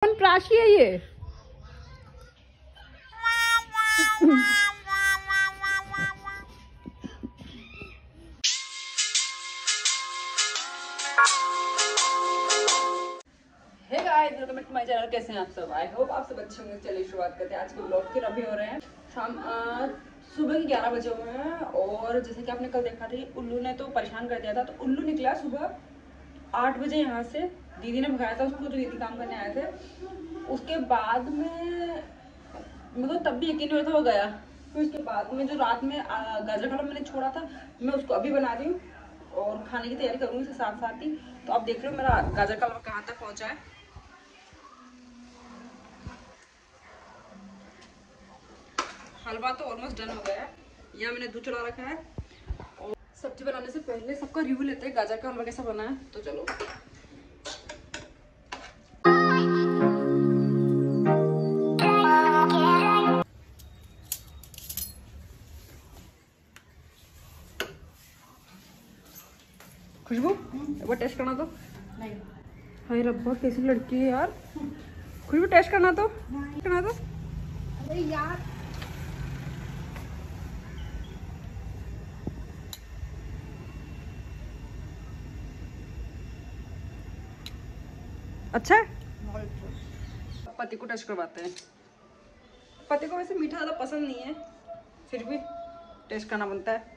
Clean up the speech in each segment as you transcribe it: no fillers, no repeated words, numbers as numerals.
च्यवनप्राश है ये। My channel, कैसे हैं आप सब? आई होप आप सब अच्छे होंगे। चलिए शुरुआत करते हैं आज के ब्लॉग के। अभी हो रहे हैं शाम सुबह के 11 बजे हुए हैं। और जैसे कि आपने कल देखा था, उल्लू ने तो परेशान कर दिया था। तो उल्लू निकला सुबह 8 बजे यहाँ से, दीदी ने भगाया था उसको, जो दीदी काम करने आए थे। उसके बाद में मेरे को तब भी यकीन नहीं हो रहा था वो गया। फिर उसके बाद में जो रात में गाजर का हलवा मैंने छोड़ा था, मैं उसको अभी बना रही हूँ और खाने की तैयारी करूँगी इसके साथ साथ ही। तो आप देख लो मेरा गाजर का हलवा कहाँ तक पहुँचा है। हलवा तो ऑलमोस्ट डन हो गया है। यहाँ मैंने दूध चढ़ा रखा है। और सब्जी बनाने से पहले सबका रिव्यू लेते हैं गाजर का हलवा कैसा बना है। तो चलो खुशबू वो टेस्ट करना तो नहीं। हाय रब्बा कैसी लड़की है यार। खुशबू टेस्ट करना तो अरे यार अच्छा है। पति को टेस्ट करवाते हैं। पति को वैसे मीठा ज़्यादा पसंद नहीं है, फिर भी टेस्ट करना बनता है।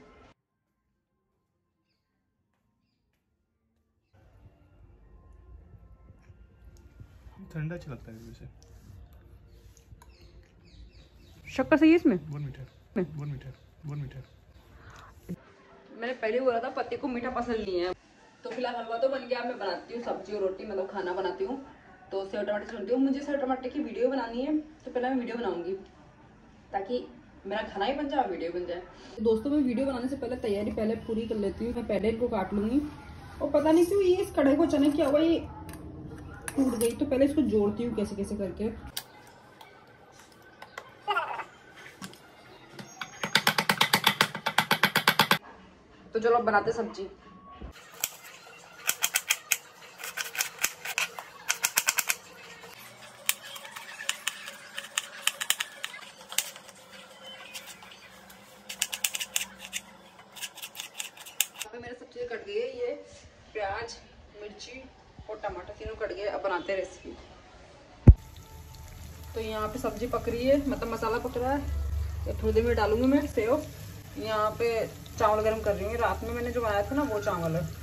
ठंडा अच्छा लगता है वैसे। शक्कर सही है इसमें। बहुत मीठा। मैंने पहले बोला था पति को मीठा पसंद नहीं है। तो फिलहाल हलवा तो बन गया। मैं बनाती हूँ सब्जी और रोटी, मतलब खाना बनाती हूँ। तो सेव टमाटर चुनती हूँ। मुझे सेव टमाटर की वीडियो बनानी है, तो पहले मैं वीडियो बनाऊंगी ताकि मेरा खाना ही बन जाए, वीडियो बन जाए। तो दोस्तों मैं वीडियो बनाने से पहले तैयारी पहले पूरी कर लेती हूँ। मैं पहले इनको काट लूंगी। और पता नहीं क्यों ये इस कढ़ाई को अचानक क्या हुआ, ये टूट गई। तो पहले इसको जोड़ती हूँ कैसे कैसे करके। तो चलो अब बनाते सब्जी। मेरे सब्जी कट गई है। ये प्याज, मिर्ची और टमाटर तीनों कट गए। अब बनाते हैं रेसिपी। तो यहाँ पे सब्जी पक रही है, मतलब मसाला पक रहा है। ये थोड़ी देर में डालूंगी मैं सेव। यहाँ पे चावल गर्म कर रही हूँ। रात में मैंने जो बनाया था ना वो चावल है।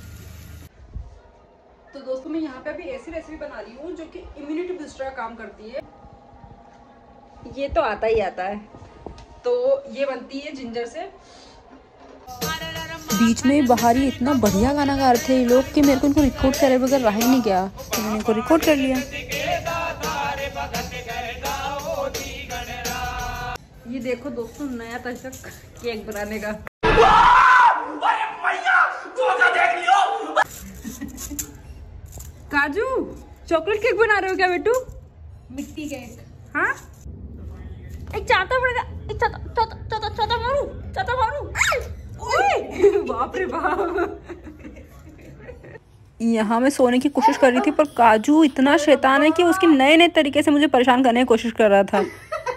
तो दोस्तों मैं यहाँ पे अभी ऐसी रेसिपी बना रही हूँ जो कि इम्यूनिटी बूस्टर का काम करती है। ये तो आता ही आता है। तो ये बनती है जिंजर से। बीच में बाहरी इतना बढ़िया गाना गा रहे थे ये लोग कि मेरे को इनको रिकॉर्ड करे बगैर रहा ही नहीं गया। तो मैंने इनको रिकॉर्ड कर लिया। ये देखो दोस्तों नया तरीका केक बनाने का। काजू चॉकलेट केक बना रहे हो क्या बेटू? मिट्टी केक। हाँ एक चाटा पड़ेगा। एक चाटा मारू। बाप रे बाप। यहाँ मैं सोने की कोशिश कर रही थी पर काजू इतना शैतान है कि उसके नए नए तरीके से मुझे परेशान करने की कोशिश कर रहा था।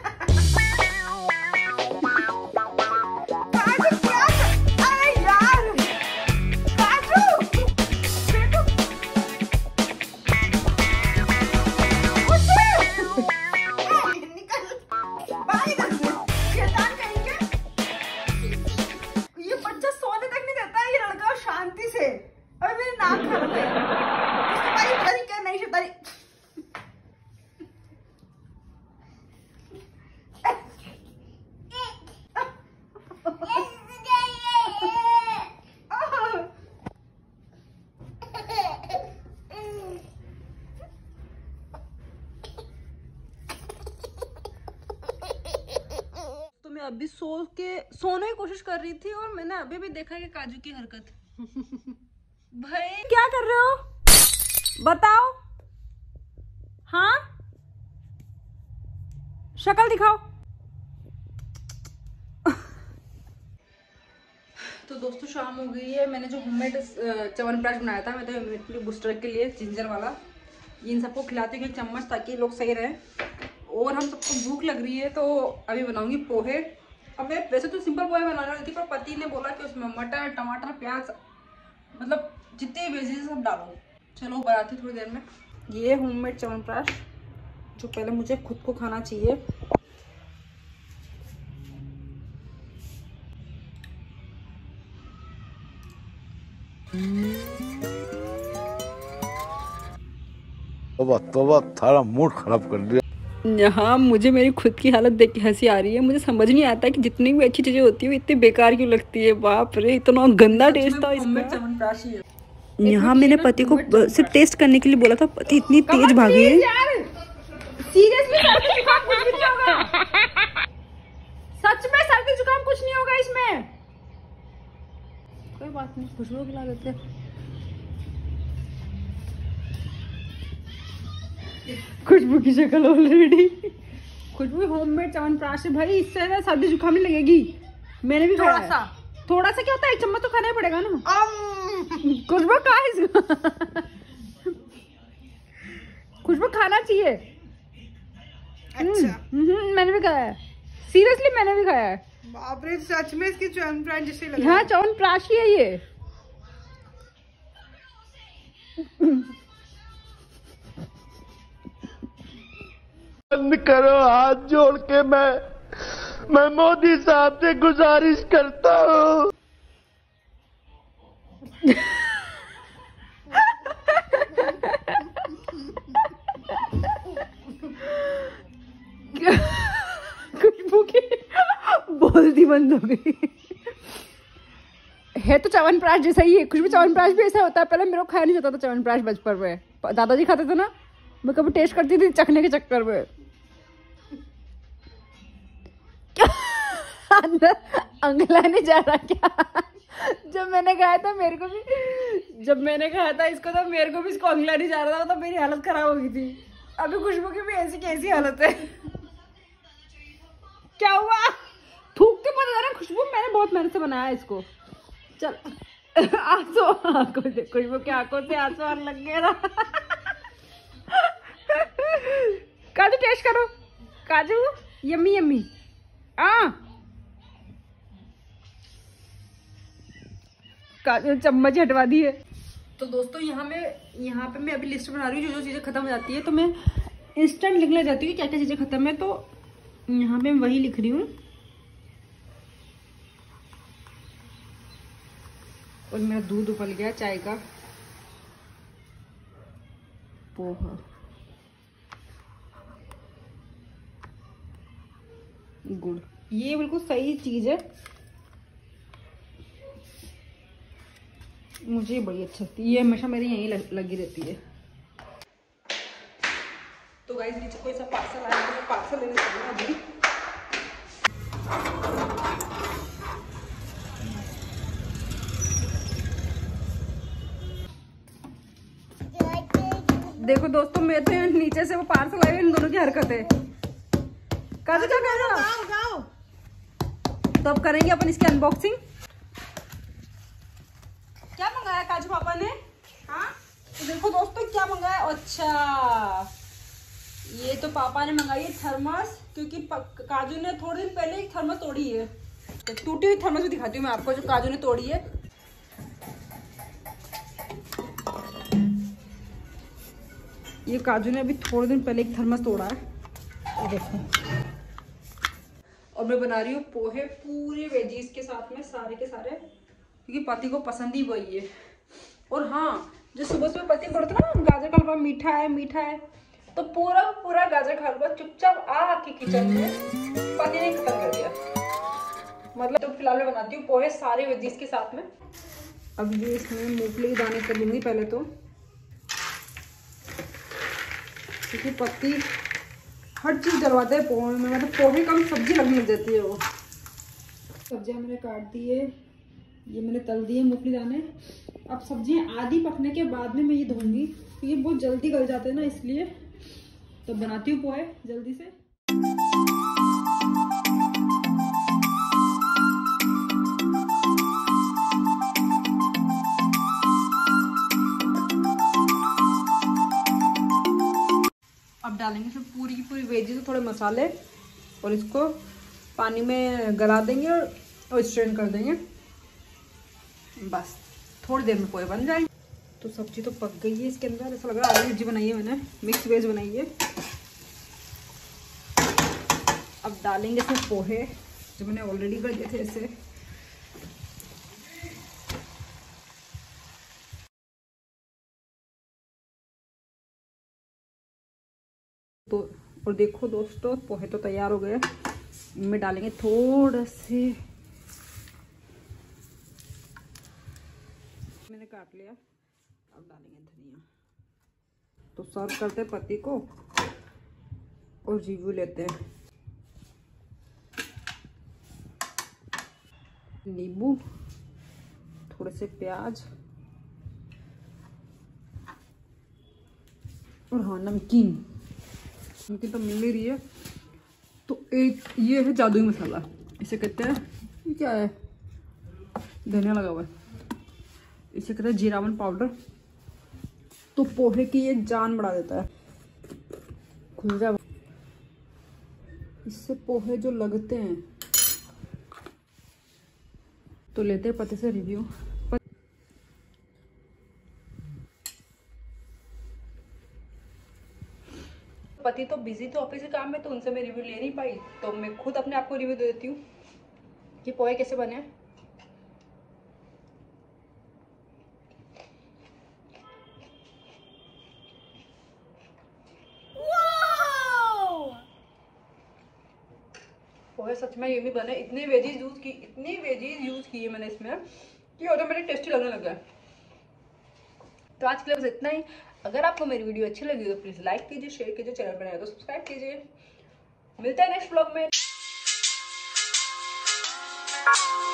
अभी सोने की कोशिश कर रही थी और मैंने अभी भी देखा कि काजू की हरकत। भाई क्या कर रहे हो बताओ? हाँ शक्ल दिखाओ। तो दोस्तों शाम हो गई है। मैंने जो होममेड च्यवनप्राश बनाया था, मैं तो इम्यूनिटी बूस्टर के लिए जिंजर वाला इन सबको खिलाती हूँ एक चम्मच ताकि ये लोग सही रहे। और हम सबको भूख लग रही है तो अभी बनाऊंगी पोहे। अब मैं वैसे तो सिंपल पोहे बनाने वाली थी, पर पति ने बोला कि उसमें मटर टमाटर प्याज मतलब जितने वेजिटेबल सब डालो। चलो बनाती थोड़ी देर में। ये होममेड च्यवनप्राश जो पहले मुझे खुद को खाना चाहिए। तोबा थारा मूड खराब कर दिया। यहाँ मुझे मेरी खुद की हालत देख के हंसी आ रही है। मुझे समझ नहीं आता कि जितनी भी अच्छी चीजें होती है वो इतनी बेकार क्यों लगती है। बाप रे, इतना गंदा टेस्ट था इसका। यहाँ मैंने पति को सिर्फ टेस्ट करने के लिए बोला था, पति इतनी तेज भागी है। सीरियसली सर्दी जुकाम कुछ भी नहीं होगा। सच में सर्दी जुकाम कुछ नहीं होगा इसमें। कोई बात नहीं, खुशबू खिला देते हैं। खुशबू की शक्ल ऑलरेडी। खुशबू होममेड च्यवनप्राश है भाई, इससे ना सर्दी जुकाम नहीं लगेगी। मैंने भी थोड़ा सा क्या होता है, 1 चम्मच तो खाना ही पड़ेगा ना। खुशबू कहाँ है इसका? खुशबू खाना चाहिए। अच्छा मैंने भी खाया है, सीरियसली मैंने भी खाया है। बाप रे, सच में इसकी च्यवनप्राश जैसे लग हाँ च्यवनप्राश ही है ये। बंद करो हाथ जोड़ के, मैं मोदी साहब से गुजारिश करता हूँ। खुशबू की बोलती बंद हो गई है। तो च्यवनप्राश जैसा ही है। खुशबू च्यवनप्राश भी ऐसा होता है। पहले मेरे को खाया नहीं जाता था च्यवनप्राश बचपन में, दादाजी खाते थे ना, मैं कभी टेस्ट करती थी चखने के चक्कर में। अंदर अंगला नहीं जा रहा क्या? जब मैंने खाया था मेरे को भी, जब मैंने खाया था इसको तो मेरे को भी इसको अंगला नहीं जा रहा था, तो मेरी हालत खराब हो गई थी। अभी खुशबू की भी ऐसी कैसी हालत है। क्या हुआ? थूक के पता ना खुशबू, मैंने बहुत मेहनत से बनाया इसको। चल आंसू, खुशबू के आंखों से आंसू आने लग गया ना। काजू टेस्ट करो, काजू यम्मी यम्मी। काजू चम्मच हटवा दी है। तो दोस्तों यहाँ पे मैं अभी लिस्ट बना रही हूँ जो जो चीज़ें खत्म हो जाती है, तो मैं इंस्टेंट लिखने जाती हूँ क्या क्या चीज़ें खत्म है। तो यहाँ पे मैं वही लिख रही हूँ। और मेरा दूध उबल गया चाय का। पोहा, गुड़, ये बिल्कुल सही चीज है, मुझे बड़ी अच्छी लगती है। ये हमेशा मेरी यहीं लगी रहती है। तो गाइस नीचे कोई सा पार्सल आया तो पार्सल लेने चलना है अभी। देखो दोस्तों, मैं तो नीचे से वो पार्सल आए, इन दोनों की हरकत है। काजू क्या कह रहा हो? तो अब करेंगे अपन इसकी अनबॉक्सिंग। क्या मंगाया काजू पापा ने? हाँ तो देखो दोस्तों क्या मंगाया। अच्छा, ये तो पापा ने मंगाई है थर्मस, क्योंकि काजू ने थोड़े दिन पहले एक थर्मस तोड़ी है। तो टूटी हुई थर्मस भी दिखाती हूँ मैं आपको, जो काजू ने तोड़ी है। ये काजू ने अभी थोड़े दिन पहले एक थर्मस तोड़ा है, देखो। और मैं बना रही हूँ पोहे पूरे वेजीज के साथ में, सारे के सारे, क्योंकि पति को पसंद ही वही है। और हाँ, जो सुबह सुबह पति बोलते ना गाजर का हलवा मीठा है, तो पूरा गाजर का हलवा चुपचाप आके किचन में पति ने खत्म कर दिया। मतलब तो फिलहाल मैं बनाती हूँ पोहे सारे वेजीज के साथ में। अब ये इसमें मूंगफली के दाने कर लूंगी पहले तो, क्योंकि पति हर चीज डलवाते हैं पोहे में, मतलब पोहे कम सब्जी लगने लग जाती है वो। सब्जियां मैंने काट दी है, ये मैंने तल दिए मूंगफली दाने। अब सब्जियां आधी पकने के बाद में मैं ये धोऊंगी, क्योंकि ये बहुत जल्दी गल जाते हैं ना, इसलिए। तो बनाती हूँ पोहे जल्दी से। अब डालेंगे इसमें पूरी की पूरी वेजीज, थोड़े मसाले, और इसको पानी में गला देंगे और स्ट्रेन कर देंगे। बस थोड़ी देर में पोहे बन जाएंगे। तो सब्जी तो पक गई है इसके अंदर, ऐसा लग रहा है आलू सब्जी बनाई है मैंने, मिक्स वेज बनाई है। अब डालेंगे इसमें पोहे जो मैंने ऑलरेडी कर दिए थे ऐसे। तो और देखो दोस्तों, पोहे तो तैयार हो गए। इनमें डालेंगे थोड़ा से, मैंने काट लिया, अब डालेंगे धनिया। तो सर्व करते हैं पति को और रिव्यू लेते हैं। नींबू, थोड़े से प्याज और हाँ नमकीन तो मिल नहीं रही है। तो एक ये है जादुई मसाला, इसे कहते हैं, ये क्या है, धनिया लगा हुआ है, इसे कहते हैं जीरावन पाउडर। तो पोहे की ये जान बढ़ा देता है। खुल जा, इससे पोहे जो लगते हैं। तो लेते हैं पति से रिव्यू। पति तो बिजी थे ऑफिस के काम में, तो उनसे मैं रिव्यू ले नहीं पाई, तो मैं खुद अपने आप को रिव्यू दे देती हूँ कि पोहे कैसे बने। पोहे सच में यम्मी बने। इतनी वेजीज यूज की है मैंने इसमें कि ऑटोमेटिक टेस्टी लगने लगा है। तो आज के लिए बस इतना ही। अगर आपको मेरी वीडियो अच्छी लगी तो प्लीज लाइक कीजिए, शेयर कीजिए, चैनल पर नया तो सब्सक्राइब कीजिए। मिलते हैं नेक्स्ट व्लॉग में।